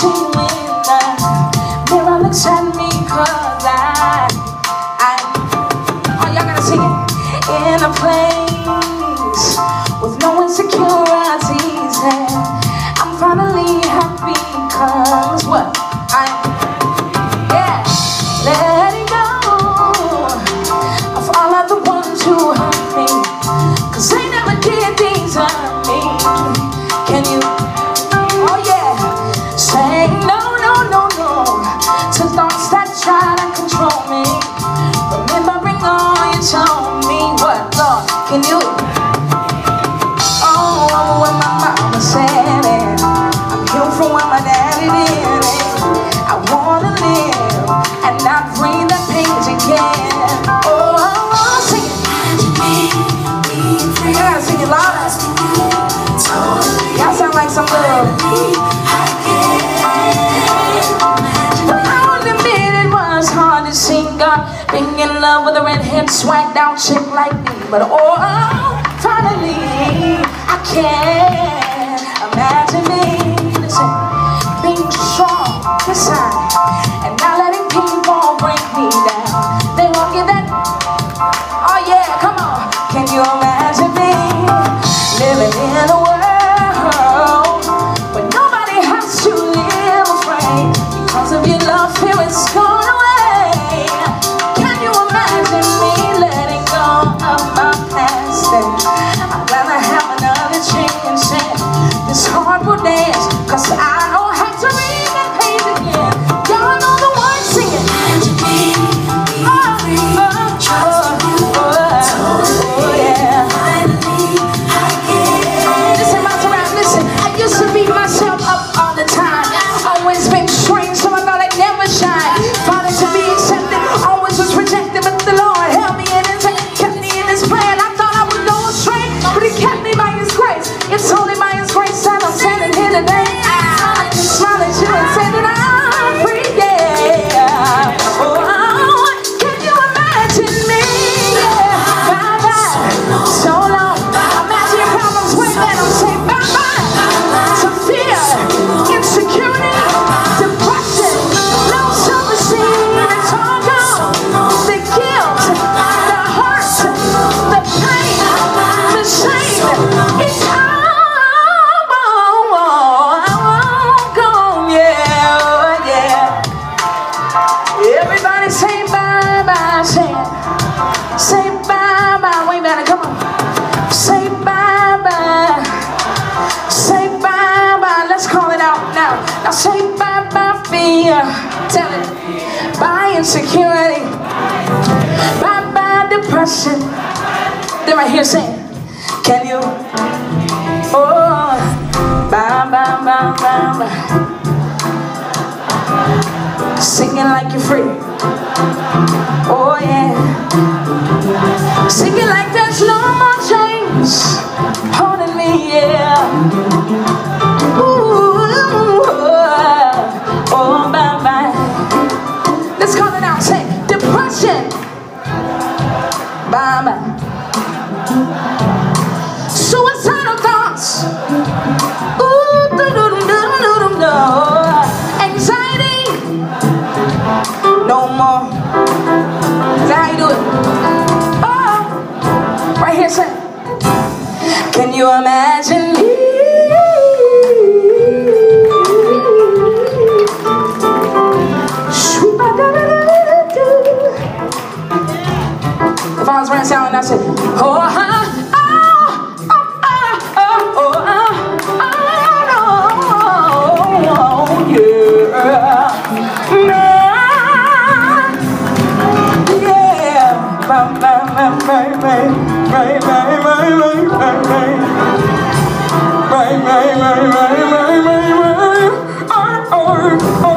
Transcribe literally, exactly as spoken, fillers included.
see when the mirror looks at me, cause I, I, oh y'all gotta sing it. In a place with no insecurities, and I'm finally happy, cause what? I, yeah, letting go of all of the ones who hurt me, cause they never did things to me. Can you, oh yeah, say no, no, no, no to thoughts that try to control me. Remembering all you told me, what, Lord, can you? Oh, what my mama said, and I'm healed from what my daddy did, and I wanna live and not breathe the pains again. Oh, oh, oh, sing it. I gotta sing it louder. Y'all sound like some little. I'll admit it was hard to see God being in love with a redhead, swagged out chick like me, but oh, finally I can't imagine me, listen, being strong inside and not letting people break me down. They won't get that. Oh yeah, come on. Can you imagine me living in a world where nobody has to live afraid because of your love? Fear is gone away. Can you imagine me letting go of my past? And I'd rather have another chance in this hardwood dance, cause I don't have to read that page again. Y'all know the words, sing it. Oh, oh, oh, oh, oh, yeah. Listen, my surround, listen. I used to beat myself up all the time. Always been strange, so I thought I'd never shine. Father to be accepted, always was rejected, but the Lord held me in His hand, kept me in His plan. I thought I would go astray, but He kept me by His grace. It's only by His grace that I'm standing here today. I can smile at you and say that I'm free, yeah. Oh, can you imagine me? Yeah, bye bye, so long. Imagine your problems way better. Say bye bye to fear, insecurity, depression, low self-esteem. It's all gone. The guilt, the hurt, the pain, the shame. It's all gone, yeah, yeah. Everybody say bye bye, say it. Say bye bye, way better, come on. Say bye bye. Say bye bye, let's call it out now. Now say bye bye fear. Tell it. Bye insecurity. Bye bye depression. They're right here saying, can you? Oh, bye bye bye bye bye. Singing like you're free. Oh yeah. Singing like there's no more chains holding me, yeah. Ooh, oh bye bye. Let's call it out. Say depression. Bye bye. Suicidal thoughts. Ooh, do do do do do do. Anxiety. No more. Is that how you do it? Oh, right here, say. Can you imagine me? If I was running sound and I said, oh, huh, oh, oh, oh, oh, oh, oh, oh, yeah. Bye, bye, bye, bye, bye, bye, bye, bye, bye, bye, bye. Bye, bye, bye, bye, bye, bye, bye. Oh, oh, oh.